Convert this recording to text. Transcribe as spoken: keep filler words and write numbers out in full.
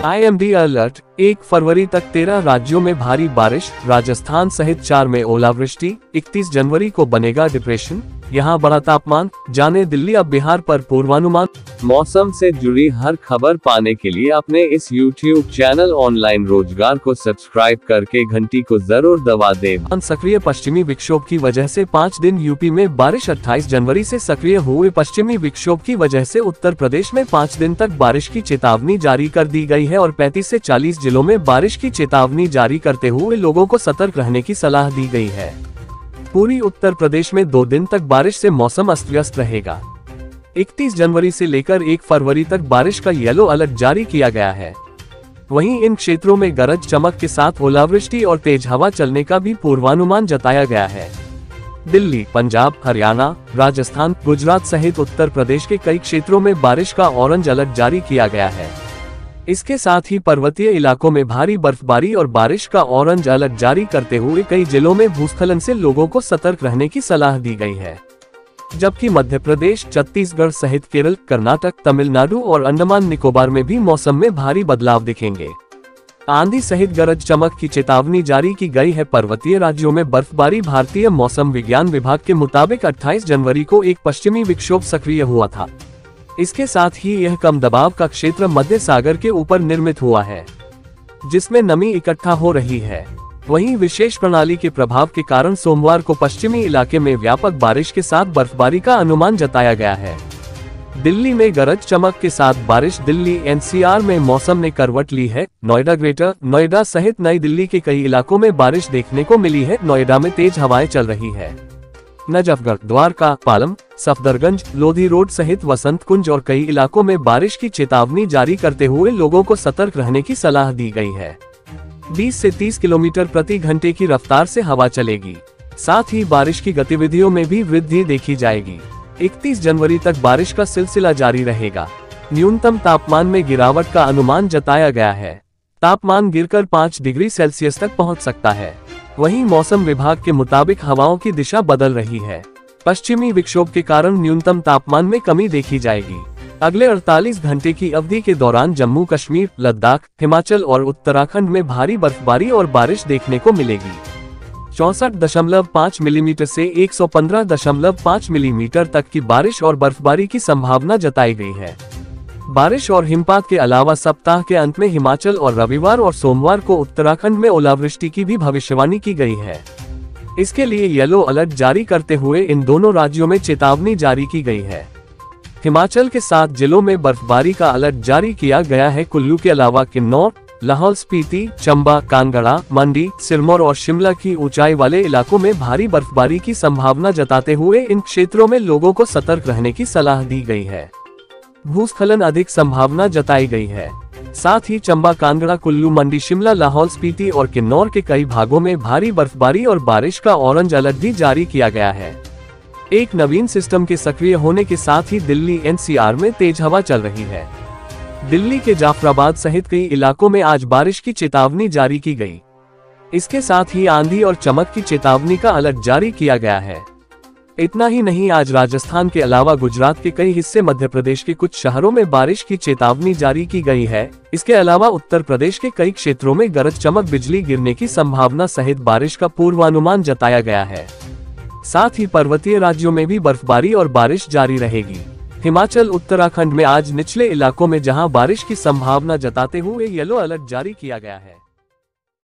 I am D alert, एक फरवरी तक तेरह राज्यों में भारी बारिश, राजस्थान सहित चार में ओलावृष्टि, इकतीस जनवरी को बनेगा डिप्रेशन, यहाँ बढ़ा तापमान, जाने दिल्ली अब बिहार पर पूर्वानुमान। मौसम से जुड़ी हर खबर पाने के लिए अपने इस यूट्यूब चैनल ऑनलाइन रोजगार को सब्सक्राइब करके घंटी को जरूर दबा दें। सक्रिय पश्चिमी विक्षोभ की वजह से पाँच दिन यूपी में बारिश। अट्ठाईस जनवरी से सक्रिय हुए पश्चिमी विक्षोभ की वजह से उत्तर प्रदेश में पाँच दिन तक बारिश की चेतावनी जारी कर दी गई है और पैंतीस से चालीस जिलों में बारिश की चेतावनी जारी करते हुए लोगों को सतर्क रहने की सलाह दी गई है। पूरी उत्तर प्रदेश में दो दिन तक बारिश से मौसम अस्त व्यस्त रहेगा। इकतीस जनवरी से लेकर एक फरवरी तक बारिश का येलो अलर्ट जारी किया गया है। वहीं इन क्षेत्रों में गरज चमक के साथ ओलावृष्टि और तेज हवा चलने का भी पूर्वानुमान जताया गया है। दिल्ली, पंजाब, हरियाणा, राजस्थान, गुजरात सहित उत्तर प्रदेश के कई क्षेत्रों में बारिश का ऑरेंज अलर्ट जारी किया गया है। इसके साथ ही पर्वतीय इलाकों में भारी बर्फबारी और बारिश का ऑरेंज अलर्ट जारी करते हुए कई जिलों में भूस्खलन से लोगों को सतर्क रहने की सलाह दी गई है। जबकि मध्य प्रदेश, छत्तीसगढ़ सहित केरल, कर्नाटक, तमिलनाडु और अंडमान निकोबार में भी मौसम में भारी बदलाव दिखेंगे। आंधी सहित गरज चमक की चेतावनी जारी की गई है। पर्वतीय राज्यों में बर्फबारी। भारतीय मौसम विज्ञान विभाग के मुताबिक अट्ठाईस जनवरी को एक पश्चिमी विक्षोभ सक्रिय हुआ था। इसके साथ ही यह कम दबाव का क्षेत्र मध्य सागर के ऊपर निर्मित हुआ है, जिसमें नमी इकट्ठा हो रही है। वहीं विशेष प्रणाली के प्रभाव के कारण सोमवार को पश्चिमी इलाके में व्यापक बारिश के साथ बर्फबारी का अनुमान जताया गया है। दिल्ली में गरज चमक के साथ बारिश। दिल्ली एन सी आर में मौसम ने करवट ली है। नोएडा, ग्रेटर नोएडा सहित नई दिल्ली के कई इलाकों में बारिश देखने को मिली है। नोएडा में तेज हवाएं चल रही है। नजफगढ़, द्वारका, पालम, सफदरगंज, लोधी रोड सहित वसंत कुंज और कई इलाकों में बारिश की चेतावनी जारी करते हुए लोगों को सतर्क रहने की सलाह दी गई है। बीस से तीस किलोमीटर प्रति घंटे की रफ्तार से हवा चलेगी। साथ ही बारिश की गतिविधियों में भी वृद्धि देखी जाएगी। इकतीस जनवरी तक बारिश का सिलसिला जारी रहेगा। न्यूनतम तापमान में गिरावट का अनुमान जताया गया है। तापमान गिरकर पाँच डिग्री सेल्सियस तक पहुंच सकता है। वहीं मौसम विभाग के मुताबिक हवाओं की दिशा बदल रही है। पश्चिमी विक्षोभ के कारण न्यूनतम तापमान में कमी देखी जाएगी। अगले अड़तालीस घंटे की अवधि के दौरान जम्मू कश्मीर, लद्दाख, हिमाचल और उत्तराखंड में भारी बर्फबारी और बारिश देखने को मिलेगी। चौसठ दशमलव पाँच मिलीमीटर से एक सौ पंद्रह दशमलव पाँच मिलीमीटर तक की बारिश और बर्फबारी की संभावना जताई गई है। बारिश और हिमपात के अलावा सप्ताह के अंत में हिमाचल और रविवार और सोमवार को उत्तराखंड में ओलावृष्टि की भी भविष्यवाणी की गई है। इसके लिए येलो अलर्ट जारी करते हुए इन दोनों राज्यों में चेतावनी जारी की गई है। हिमाचल के सात जिलों में बर्फबारी का अलर्ट जारी किया गया है। कुल्लू के अलावा किन्नौर, लाहौल स्पीति, चंबा, कांगड़ा, मंडी, सिरमौर और शिमला की ऊंचाई वाले इलाकों में भारी बर्फबारी की संभावना जताते हुए इन क्षेत्रों में लोगों को सतर्क रहने की सलाह दी गई है। भूस्खलन अधिक संभावना जताई गई है। साथ ही चंबा, कांगड़ा, कुल्लू, मंडी, शिमला, लाहौल स्पीति और किन्नौर के कई भागों में भारी बर्फबारी और बारिश का ऑरेंज अलर्ट भी जारी किया गया है। एक नवीन सिस्टम के सक्रिय होने के साथ ही दिल्ली एन सी आर में तेज हवा चल रही है। दिल्ली के जाफराबाद सहित कई इलाकों में आज बारिश की चेतावनी जारी की गई। इसके साथ ही आंधी और चमक की चेतावनी का अलर्ट जारी किया गया है। इतना ही नहीं, आज राजस्थान के अलावा गुजरात के कई हिस्से, मध्य प्रदेश के कुछ शहरों में बारिश की चेतावनी जारी की गई है। इसके अलावा उत्तर प्रदेश के कई क्षेत्रों में गरज चमक, बिजली गिरने की संभावना सहित बारिश का पूर्वानुमान जताया गया है। साथ ही पर्वतीय राज्यों में भी बर्फबारी और बारिश जारी रहेगी। हिमाचल, उत्तराखंड में आज निचले इलाकों में जहां बारिश की संभावना जताते हुए येलो अलर्ट जारी किया गया है।